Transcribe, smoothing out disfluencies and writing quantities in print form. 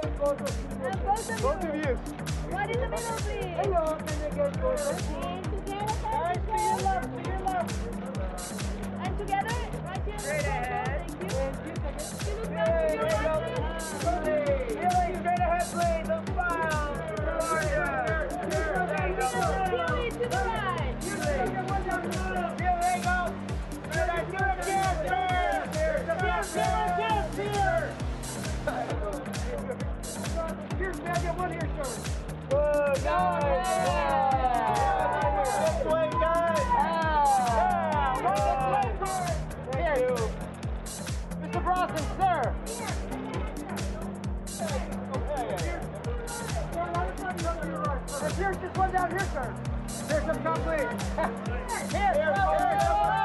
Both of you. Right in the middle, please. Hello, can I get closer? And together, Guys, to your left, to your left. And together, right here. Straight ahead. Thank you. And you take it. You look back to your right, please. Keely, straight ahead, please. A smile. Where are you? There you go. Keely, to the right. Here you go. Do it again, here. Here's man, get one here, sir. Good, guys. This way, guys. Thank you. Mr. Brosnan, sir. Here's just one down here, sir. Here's some complete. Here,